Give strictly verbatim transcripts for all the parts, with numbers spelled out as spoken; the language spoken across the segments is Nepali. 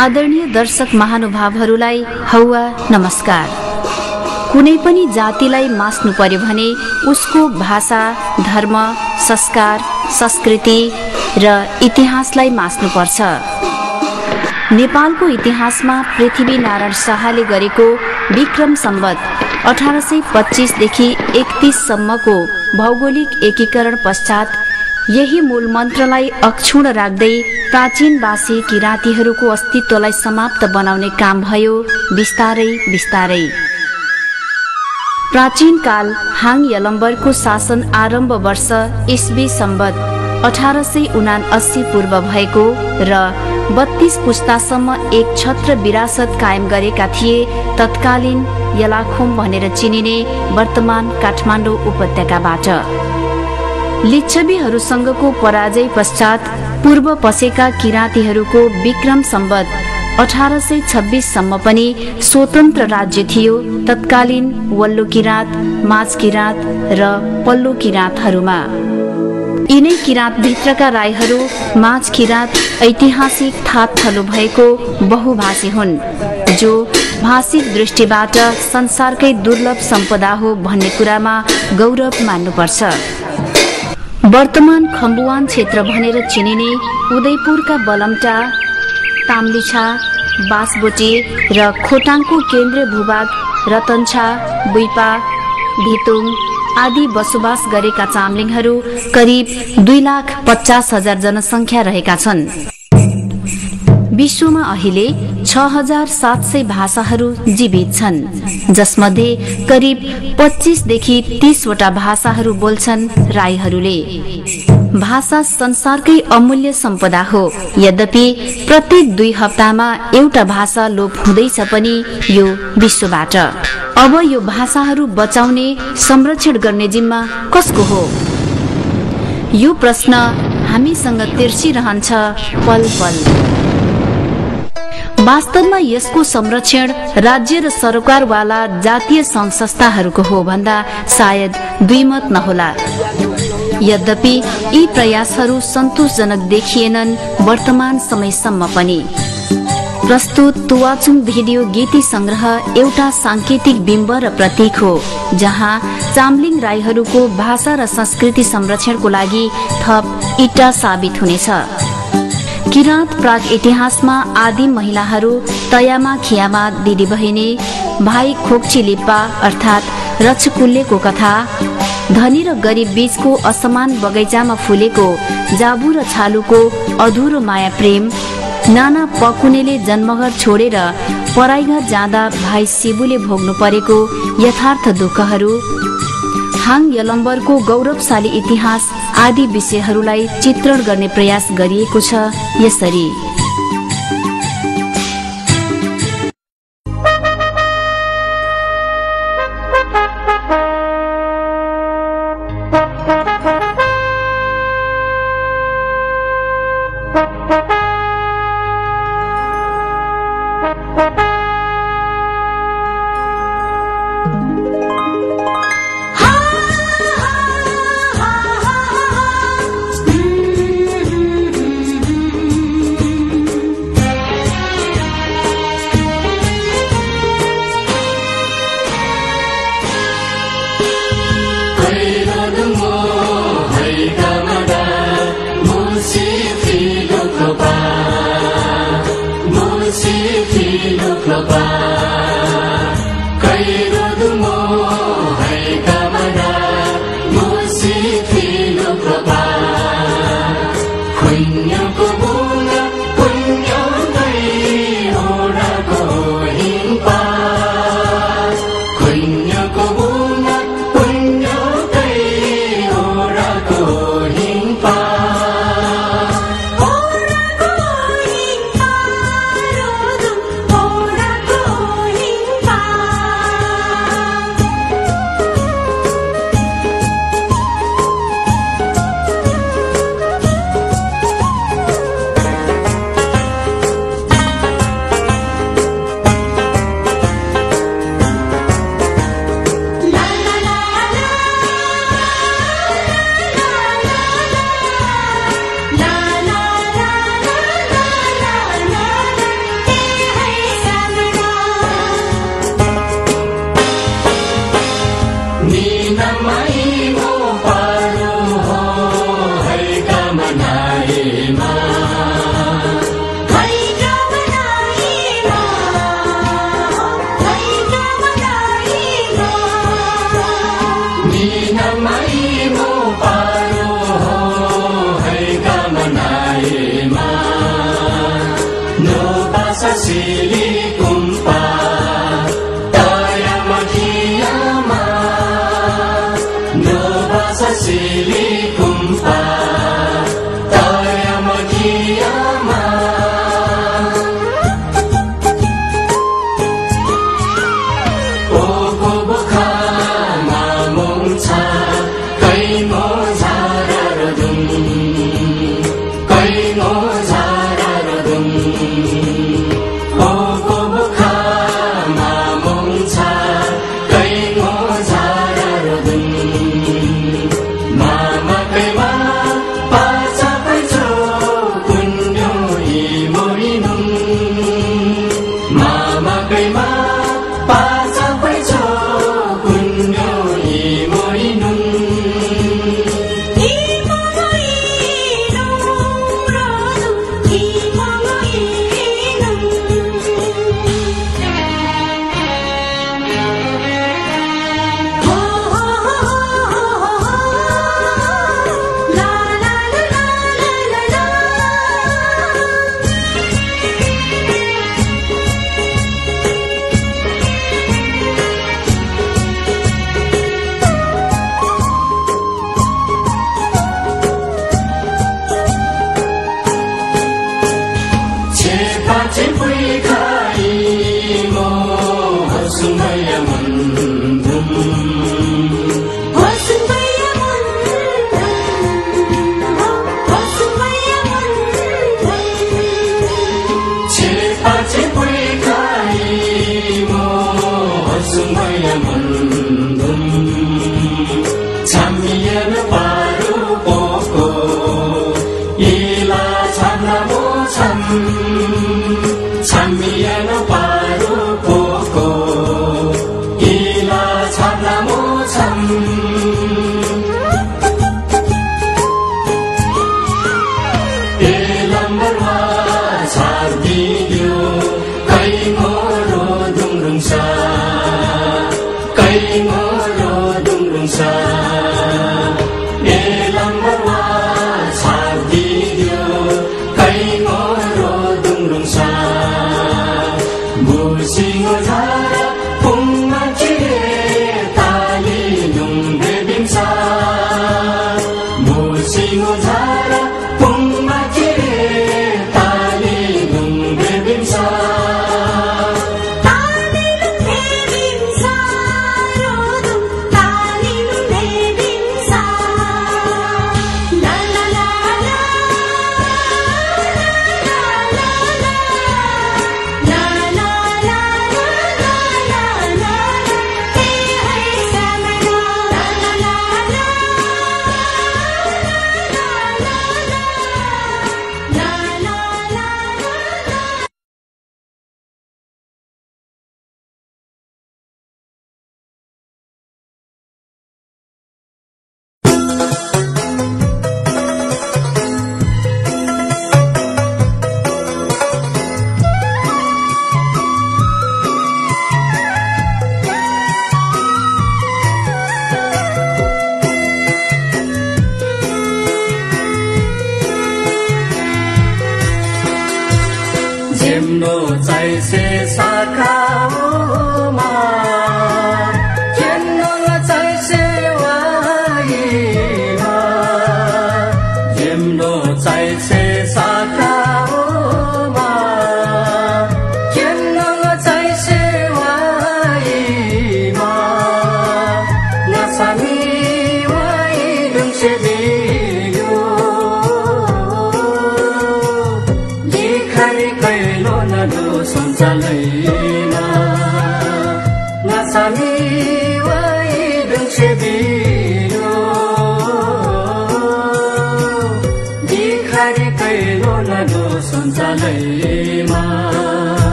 आदरणीय दर्शक महानुभावहरूलाई हौवा नमस्कार। कुनै पनि जातिलाई मास्नु पर्यो भने उसको भाषा, धर्म, संस्कार, संस्कृति र इतिहासलाई मास्नुपर्छ। नेपालको इतिहासमा पृथ्वीनारायण शाहले गरेको विक्रम सम्वत अठार सय पच्चीसदेखि एकतीससम्मको भौगोलिक एकीकरण पश्चात यही मूल मन्त्रलाई अक्षुण्ण राख्दै प्राचीनवासी किराँतीहरूको अस्तित्वलाई समाप्त बनाउने काम भयो बिस्तारै बिस्तारै। प्राचीन काल हाङ यलम्बरको शासन आरम्भ वर्ष इस्वी सम्वत अठार सय उनाअसी पूर्व भएको र बत्तीस पुस्तासम्म एक छत्र विरासत कायम गरेका थिए तत्कालीन यलाखोम भनेर चिनिने वर्तमान काठमाडौँ उपत्यकाबाट। लिच्छवीहरूसँगको पराजय पश्चात पूर्व पसेका किराँतीहरूको विक्रम सम्वत अठार सय छब्बीससम्म पनि स्वतन्त्र राज्य थियो तत्कालीन वल्लो किराँत, माझ किराँत र पल्लो किराँतहरूमा। यिनै किराँत भित्रका राईहरू माझ किराँत ऐतिहासिक थात थलो भएको बहुभाषी हुन्, जो भाषिक दृष्टिबाट संसारकै दुर्लभ सम्पदा हो भन्ने कुरामा गौरव मान्नुपर्छ। वर्तमान खम्बुवान क्षेत्र भनेर चिनिने उदयपुरका बलमटा, ताम्लिछा, बासबोटे र खोटाङको केन्द्रीय भूभाग रतनछा, बुइपा, धितुङ आदि बसोबास गरेका चामलिङहरू करिब दुई लाख पचास हजार जनसङ्ख्या रहेका छन्। विश्वमा अहिले छ हजार सात सय भाषाहरू जीवित छन्, जसमध्ये करिब पच्चीसदेखि तीसवटा भाषाहरू बोल्छन् राईहरूले। भाषा संसारकै अमूल्य सम्पदा हो, यद्यपि प्रत्येक दुई हप्तामा एउटा भाषा लोप हुँदैछ पनि यो विश्वबाट। अब यो भाषाहरू बचाउने, संरक्षण गर्ने जिम्मा कसको हो? यो प्रश्न हामीसँग तिर्सिरहन्छ पल पल। वास्तवमा यसको संरक्षण राज्य र सरकारवाला जातीय सङ्घ संस्थाहरूको हो भन्दा सायद दुईमत नहोला। यद्यपि यी प्रयासहरू सन्तोषजनक देखिएनन् वर्तमान समयसम्म पनि। प्रस्तुत तुवाचुङ भिडियो गीती संग्रह एउटा सांकेतिक बिम्ब र प्रतीक हो, जहाँ चामलिङ राईहरूको भाषा र संस्कृति संरक्षणको लागि थप इट्टा साबित हुनेछ। किराँत प्राग इतिहासमा आदि महिलाहरू तयामा खियामा दिदी बहिनी, भाइ खोक्ची लिप्पा अर्थात् रक्षकुल्यको कथा, धनी र गरिब बीचको असमान बगैँचामा फुलेको जाबु र छालुको अधुरो माया प्रेम, नाना पकुनेले जन्मघर छोडेर पराइघर जाँदा भाइ शिबुले भोग्नु परेको यथार्थ दुःखहरू, हाङ यलम्बरको गौरवशाली इतिहास आदि विषयहरूलाई चित्रण गर्ने प्रयास गरिएको छ यसरी। Oh Sili kumpa Taya makiyama No basa sili kumpa Taya makiyama Oko boka mamongcha Kaino zararadum Kaino zararadum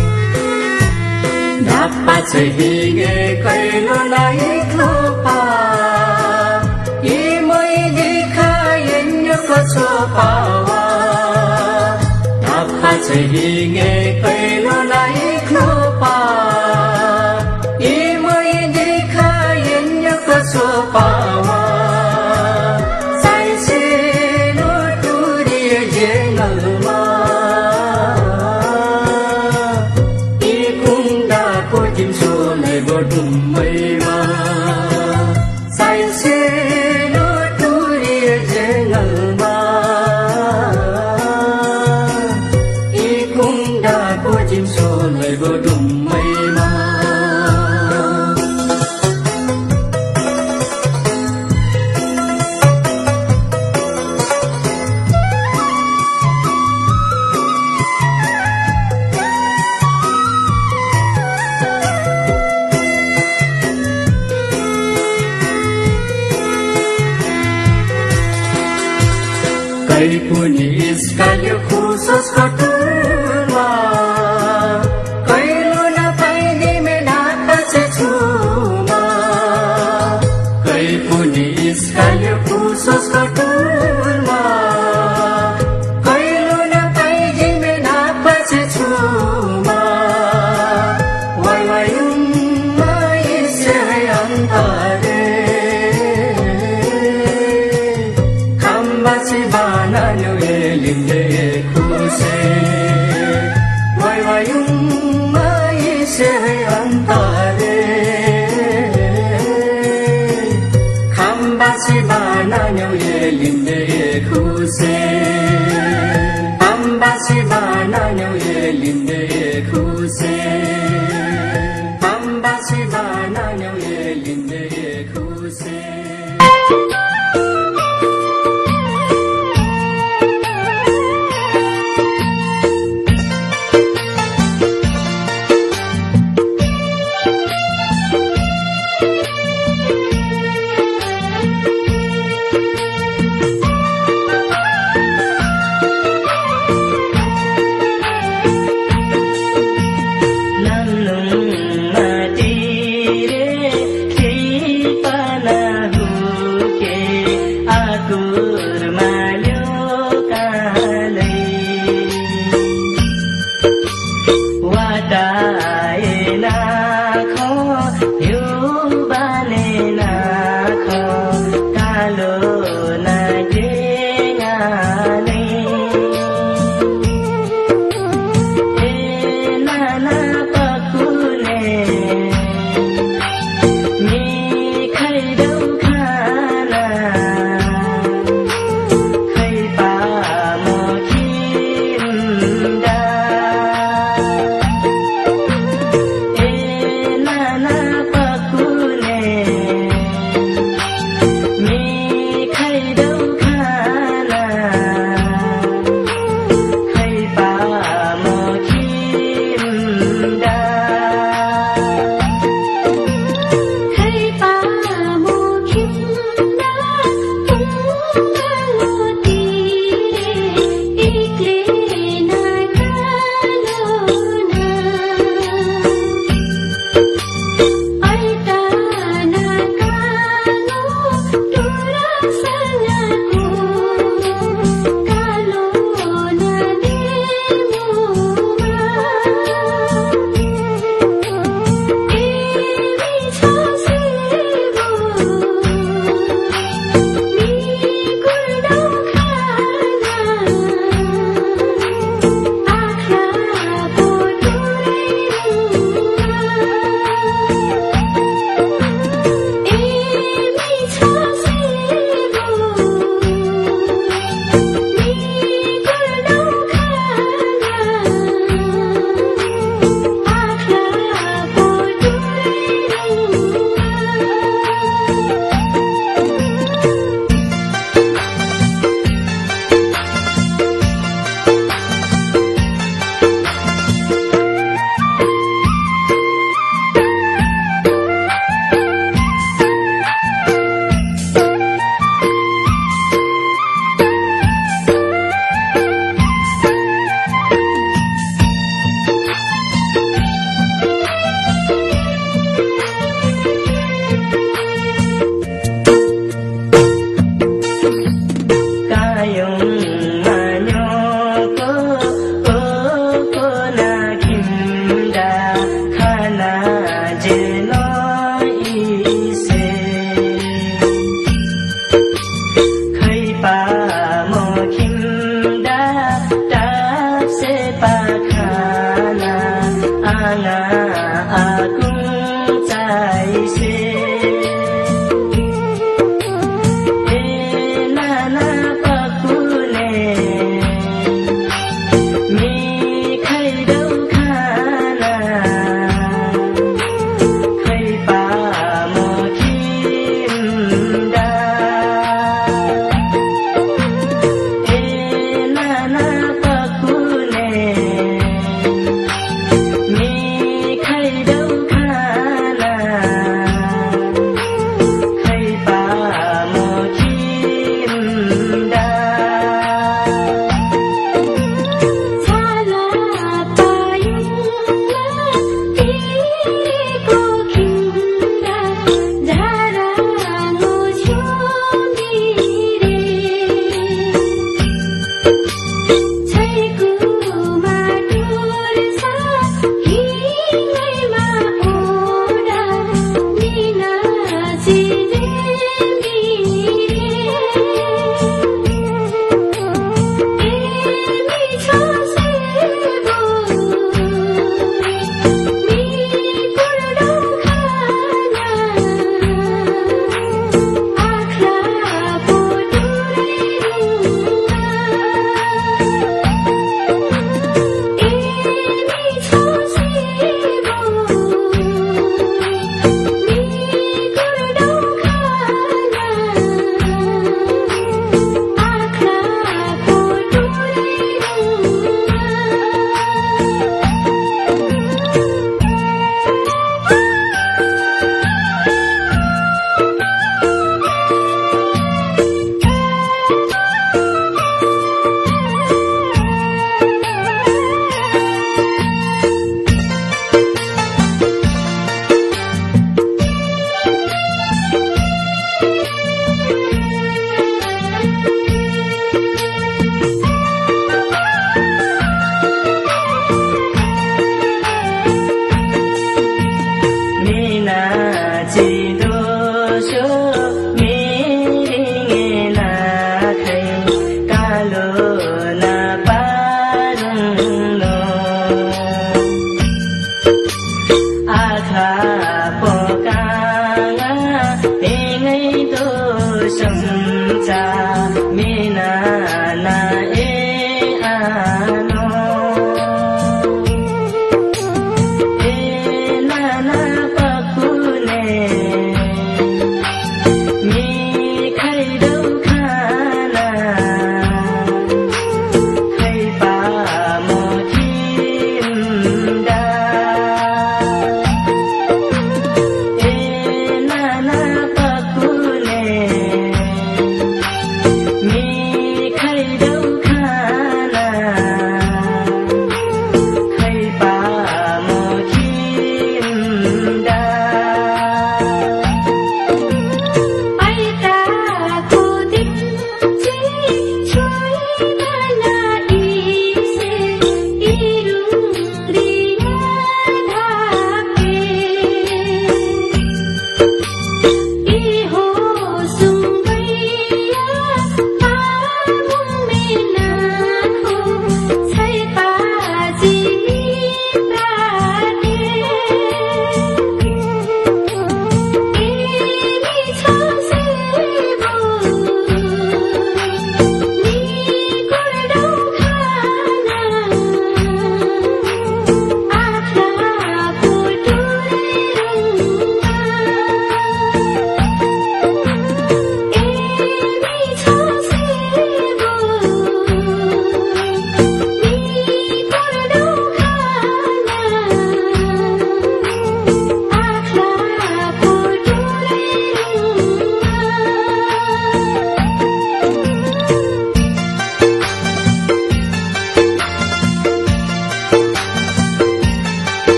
Hige kailo na iklupa कई पुनि इस्काल्यो खुसोस कटुरमा कैलो नपाइने मेना पछे छुमा कई पुनि इस्काल्यो खुसोस कटुरमा कैलो नपाइने मेना पछे छुमा वाइ वाइ उम्मा इसे अंतारे खम्बाची बाना न्युए लिंदे खुसे वाइ वाइ उम्मा इसे अंतारे खम्बाची बाना न्युए लिंदे खुसे खम्बाची बाना न्युए लिंदे खुसे खम्बाची बाना न्युए लिंदे खुसे के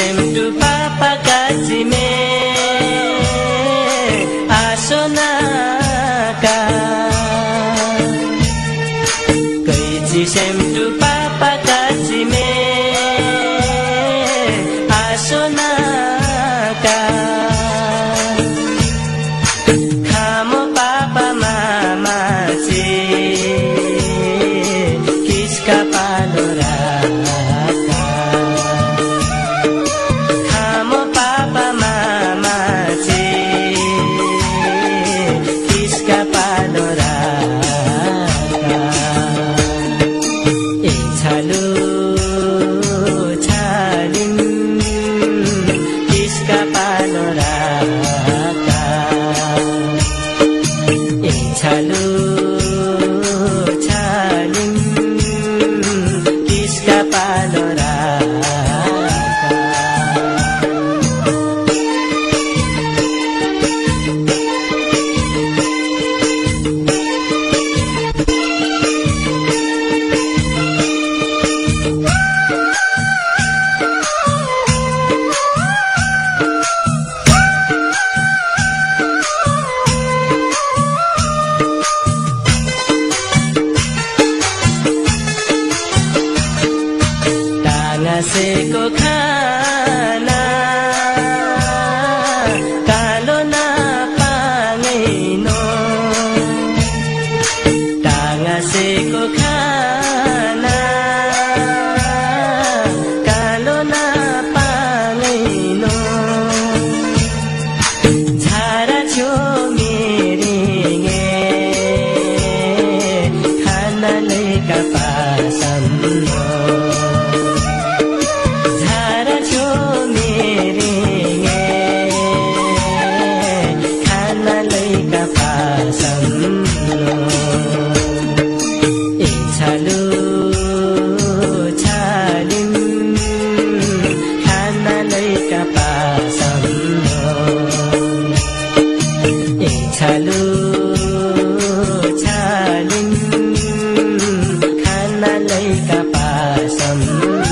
सेम्टु पापा काचिमे आसोनाका कैची सेम्टु पापा काचिमे आसोनाका खामो पापा मामा चे किसका पालो राका खामो पापा मामा चे किसका पालो राका ए छालु छालिम किसका पालो राका ए छालु छालिम किसका पालो राका टाँगासेको खाना कालो नपाङैनो टाँगासेको खाना कालो नपाङैनो झारा छ्यो मेरिङे खानाले कपासम्नो छालु छालिम खाना लैका पासम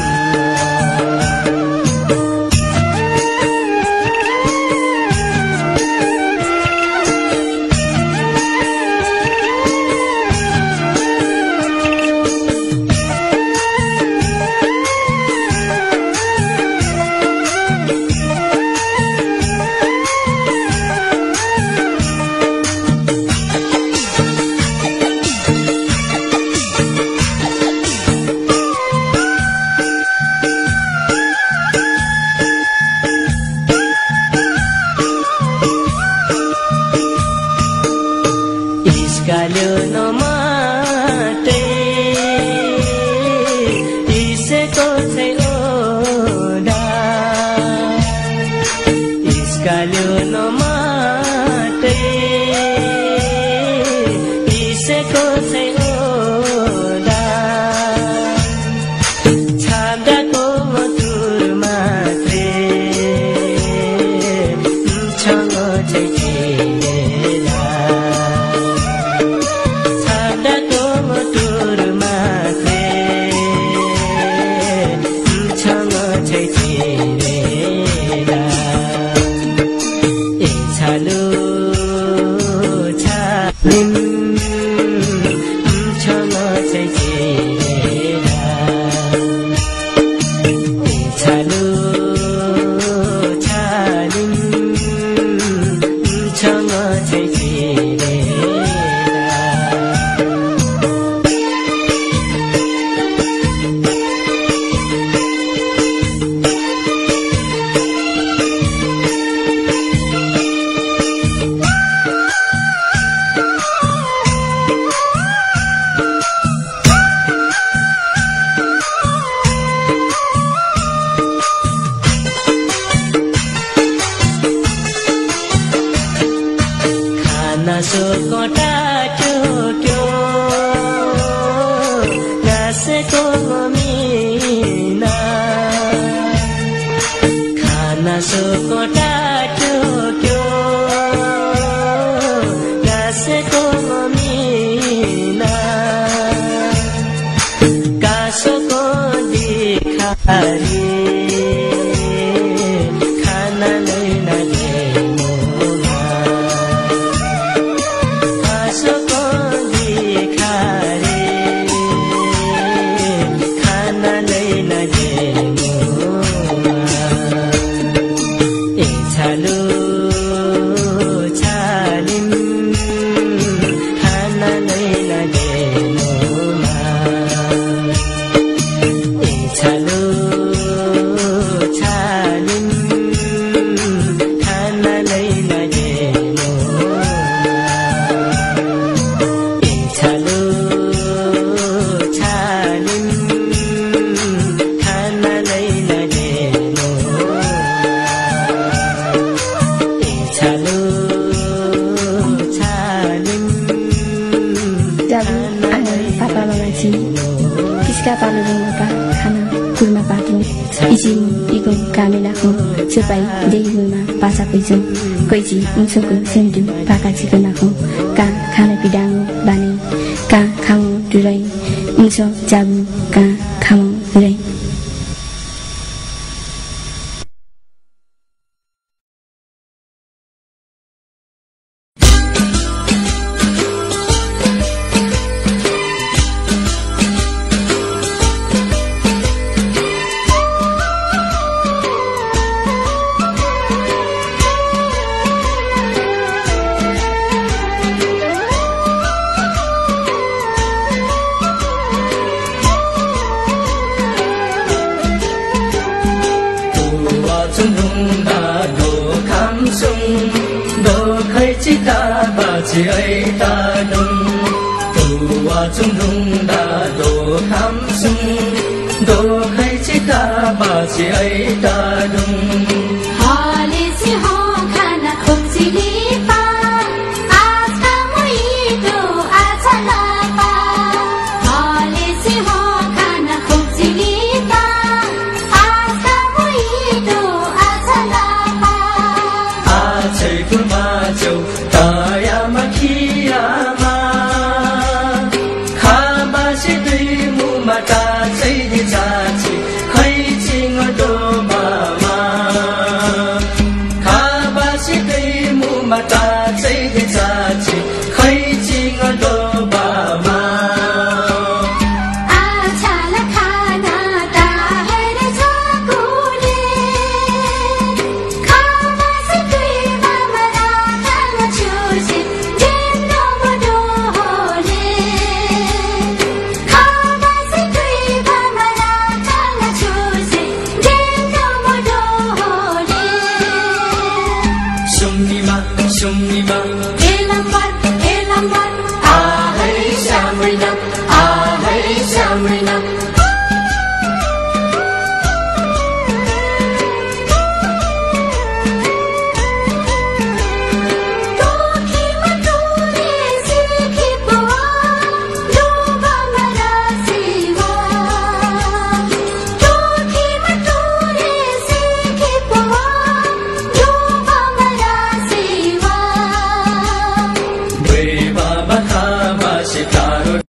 Iskalyo no mate Iseko se oda Iskalyo no mate Iseko se oda Chada ko motur mate Chongo cheke Sokota chokyo Naseko mina Khana sokota chokyo Naseko mina Kasoko dikhari कामेलाको सुपाई देहीमा पासा पैसो कैची मुसोको सेन्टु पाका चिकनाको का खाना पिडाङो बानी का खामो डुराई मुसो जाबु का खामो डुराई Chị ấy ta nung tu wa chung nung da do kham sung do khai chi ta ba chị ấy ta nung